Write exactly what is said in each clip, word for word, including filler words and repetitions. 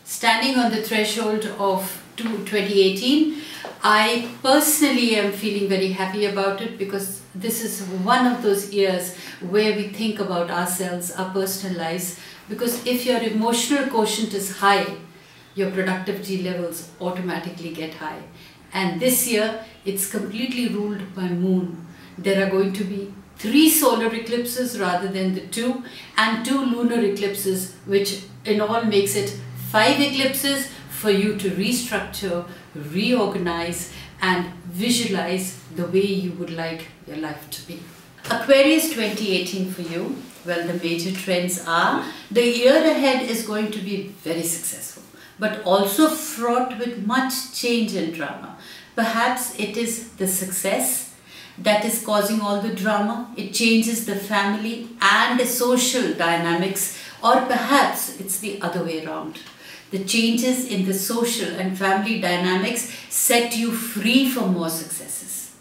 standing on the threshold of twenty eighteen. I personally am feeling very happy about it because this is one of those years where we think about ourselves, our personal lives, because if your emotional quotient is high, your productivity levels automatically get high. And this year, it's completely ruled by moon. There are going to be three solar eclipses rather than the two, and two lunar eclipses, which in all makes it five eclipses for you to restructure, reorganize and visualize the way you would like your life to be. Aquarius twenty eighteen for you, well, the major trends are the year ahead is going to be very successful, but also fraught with much change and drama. Perhaps it is the success that is causing all the drama. It changes the family and the social dynamics, or perhaps it's the other way around. The changes in the social and family dynamics set you free from more successes.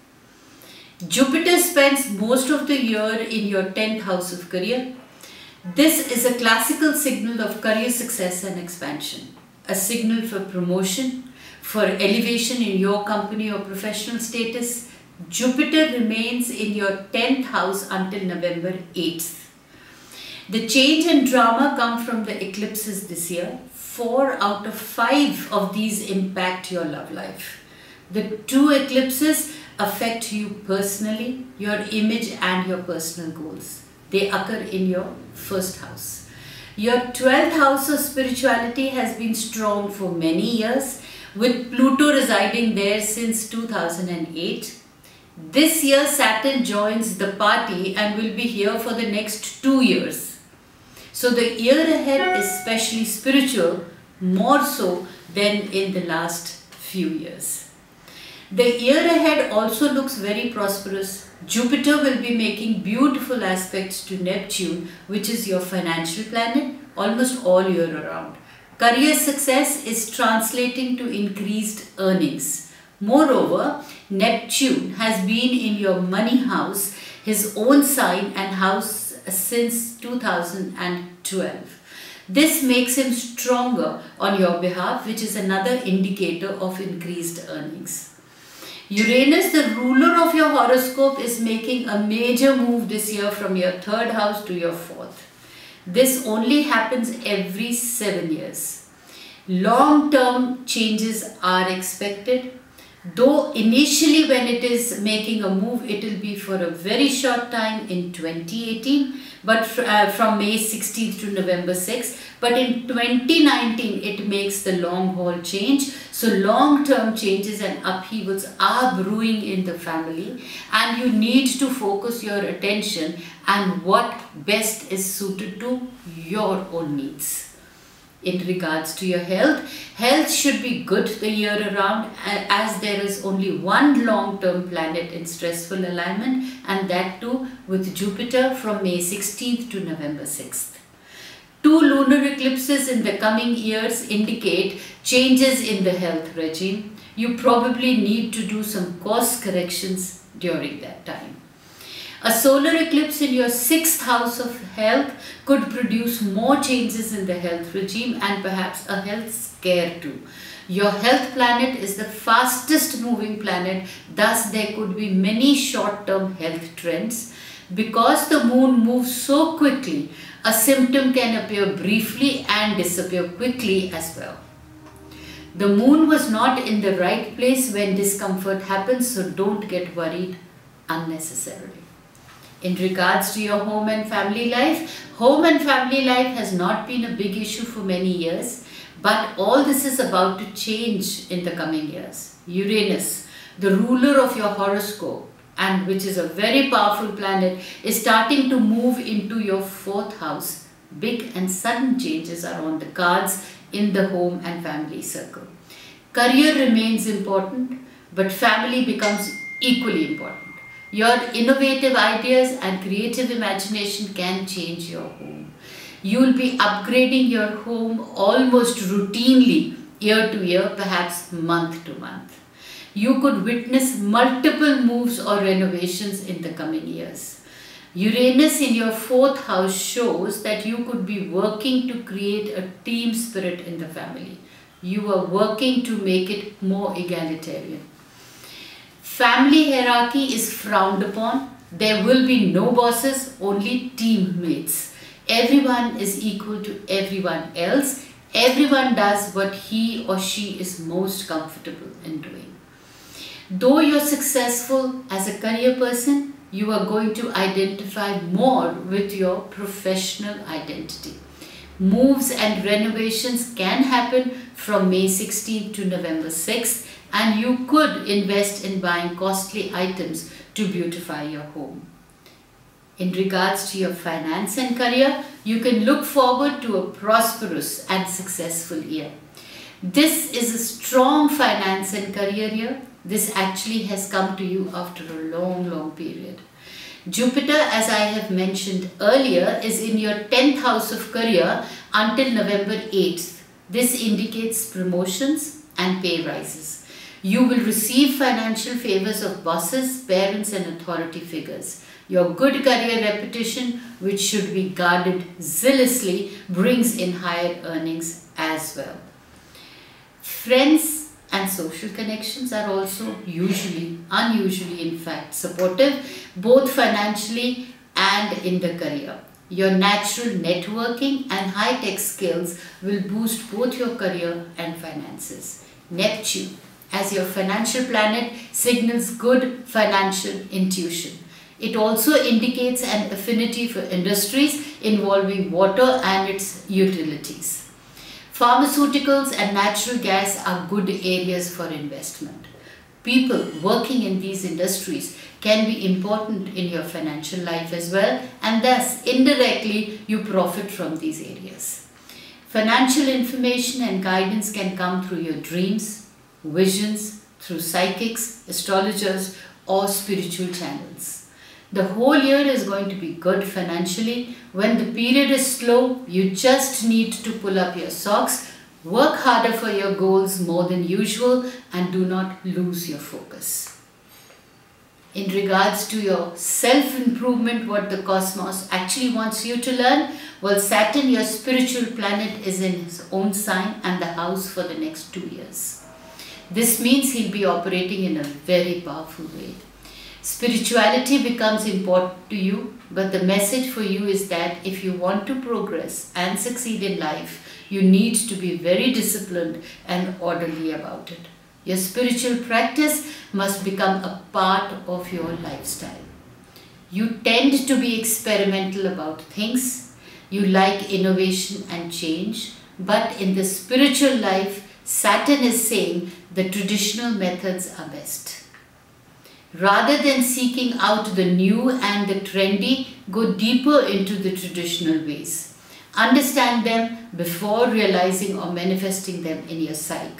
Jupiter spends most of the year in your tenth house of career. This is a classical signal of career success and expansion, a signal for promotion, for elevation in your company or professional status. Jupiter remains in your tenth house until November eighth. The change and drama come from the eclipses this year. Four out of five of these impact your love life. The two eclipses affect you personally, your image and your personal goals. They occur in your first house. Your twelfth house of spirituality has been strong for many years, with Pluto residing there since two thousand eight. This year Saturn joins the party and will be here for the next two years. So the year ahead is especially spiritual, more so than in the last few years. The year ahead also looks very prosperous. Jupiter will be making beautiful aspects to Neptune, which is your financial planet, almost all year around. Career success is translating to increased earnings. Moreover, Neptune has been in your money house, his own sign and house, since two thousand twelve. This makes him stronger on your behalf, which is another indicator of increased earnings. Uranus, the ruler of your horoscope, is making a major move this year from your third house to your fourth. This only happens every seven years. Long-term changes are expected. Though initially when it is making a move, it will be for a very short time in twenty eighteen, but uh, from May sixteenth to November sixth. But in twenty nineteen, it makes the long haul change. So long-term changes and upheavals are brewing in the family, and you need to focus your attention on what best is suited to your own needs. In regards to your health, health should be good the year around, as there is only one long-term planet in stressful alignment, and that too with Jupiter from May sixteenth to November sixth. Two lunar eclipses in the coming years indicate changes in the health regime. You probably need to do some course corrections during that time. A solar eclipse in your sixth house of health could produce more changes in the health regime and perhaps a health scare too. Your health planet is the fastest moving planet, thus there could be many short-term health trends. Because the moon moves so quickly, a symptom can appear briefly and disappear quickly as well. The moon was not in the right place when discomfort happens, so don't get worried unnecessarily. In regards to your home and family life, home and family life has not been a big issue for many years, but all this is about to change in the coming years. Uranus, the ruler of your horoscope, and which is a very powerful planet, is starting to move into your fourth house. Big and sudden changes are on the cards in the home and family circle. Career remains important, but family becomes equally important. Your innovative ideas and creative imagination can change your home. You will be upgrading your home almost routinely, year to year, perhaps month to month. You could witness multiple moves or renovations in the coming years. Uranus in your fourth house shows that you could be working to create a team spirit in the family. You are working to make it more egalitarian. Family hierarchy is frowned upon. There will be no bosses, only teammates. Everyone is equal to everyone else. Everyone does what he or she is most comfortable in doing. Though you're successful as a career person, you are going to identify more with your professional identity. Moves and renovations can happen from May sixteenth to November sixth, and you could invest in buying costly items to beautify your home. In regards to your finance and career, you can look forward to a prosperous and successful year. This is a strong finance and career year. This actually has come to you after a long, long period. Jupiter, as I have mentioned earlier, is in your tenth house of career until November eighth. This indicates promotions and pay rises. You will receive financial favors of bosses, parents and authority figures. Your good career reputation, which should be guarded zealously, brings in higher earnings as well. Friends and social connections are also usually, unusually in fact, supportive, both financially and in the career. Your natural networking and high-tech skills will boost both your career and finances. Neptune, as your financial planet, signals good financial intuition. It also indicates an affinity for industries involving water and its utilities. Pharmaceuticals and natural gas are good areas for investment. People working in these industries can be important in your financial life as well, and thus indirectly you profit from these areas. Financial information and guidance can come through your dreams, visions, through psychics, astrologers or spiritual channels. The whole year is going to be good financially. When the period is slow, you just need to pull up your socks, work harder for your goals more than usual, and do not lose your focus. In regards to your self-improvement, what the cosmos actually wants you to learn, well, Saturn, your spiritual planet, is in his own sign and the house for the next two years. This means he'll be operating in a very powerful way. Spirituality becomes important to you, but the message for you is that if you want to progress and succeed in life, you need to be very disciplined and orderly about it. Your spiritual practice must become a part of your lifestyle. You tend to be experimental about things. You like innovation and change, but in the spiritual life, Saturn is saying the traditional methods are best. Rather than seeking out the new and the trendy, go deeper into the traditional ways. Understand them before realizing or manifesting them in your psyche.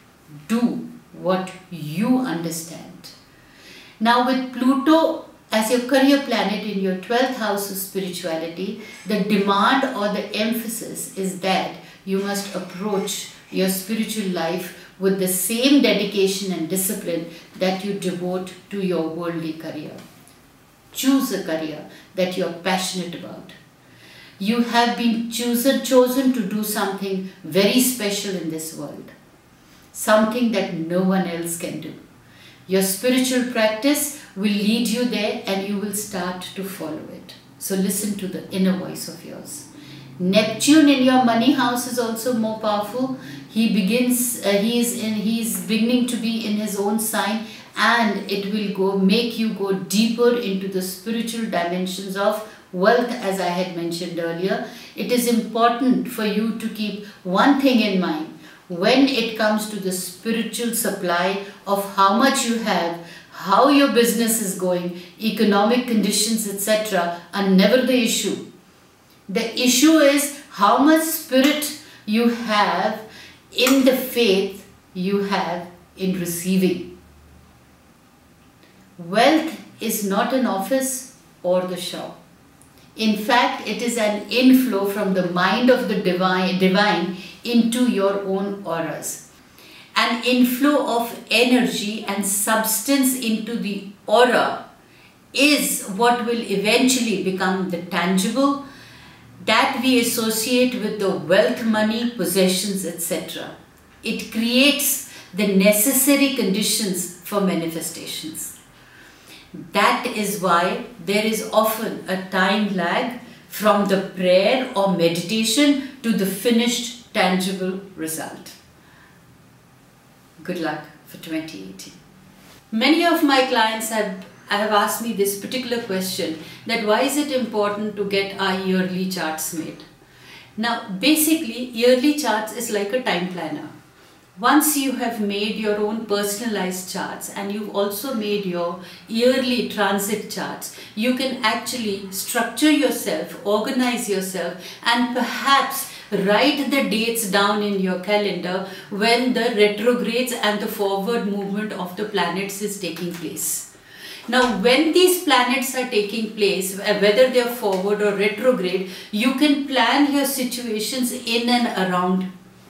Do what you understand. Now with Pluto as your career planet in your twelfth house of spirituality, the demand or the emphasis is that you must approach your spiritual life with the same dedication and discipline that you devote to your worldly career. Choose a career that you are passionate about. You have been chosen, chosen to do something very special in this world. Something that no one else can do. Your spiritual practice will lead you there and you will start to follow it. So listen to the inner voice of yours. Neptune in your money house is also more powerful. He begins, uh, he is in, he is beginning to be in his own sign, and it will go make you go deeper into the spiritual dimensions of wealth, as I had mentioned earlier. It is important for you to keep one thing in mind. When it comes to the spiritual supply of how much you have, how your business is going, economic conditions, et cetera are never the issue. The issue is how much spirit you have in the faith you have in receiving. Wealth is not an office or the shop. In fact, it is an inflow from the mind of the divine, divine into your own auras. An inflow of energy and substance into the aura is what will eventually become the tangible that we associate with the wealth, money, possessions, et cetera. It creates the necessary conditions for manifestations. That is why there is often a time lag from the prayer or meditation to the finished tangible result. Good luck for twenty eighteen. Many of my clients have, have asked me this particular question, that why is it important to get our yearly charts made? Now basically yearly charts is like a time planner. Once you have made your own personalized charts and you've also made your yearly transit charts, you can actually structure yourself, organize yourself, and perhaps write the dates down in your calendar when the retrogrades and the forward movement of the planets is taking place. Now when these planets are taking place, whether they are forward or retrograde, you can plan your situations in and around.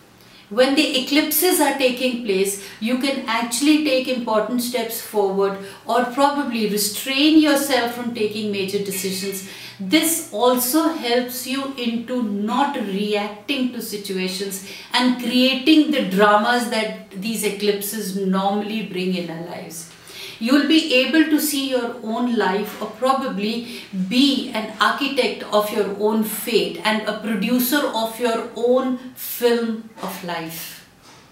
When the eclipses are taking place, you can actually take important steps forward or probably restrain yourself from taking major decisions. This also helps you into not reacting to situations and creating the dramas that these eclipses normally bring in our lives. You will be able to see your own life or probably be an architect of your own fate and a producer of your own film of life.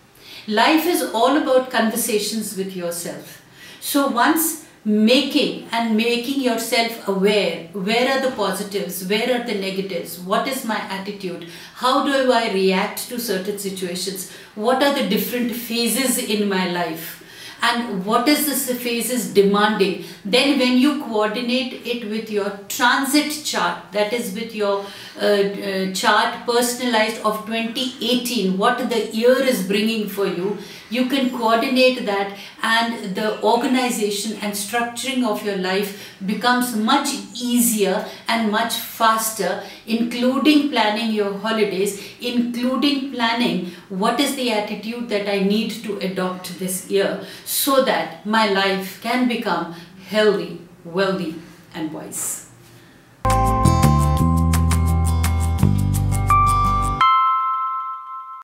Life is all about conversations with yourself. So once making and making yourself aware, where are the positives, where are the negatives, what is my attitude, how do I react to certain situations, what are the different phases in my life, and what is this phases demanding. Then when you coordinate it with your transit chart, that is with your uh, uh, chart personalized of twenty eighteen, what the year is bringing for you, you can coordinate that, and the organization and structuring of your life becomes much easier and much faster, including planning your holidays, including planning what is the attitude that I need to adopt this year so that my life can become healthy, wealthy, and wise.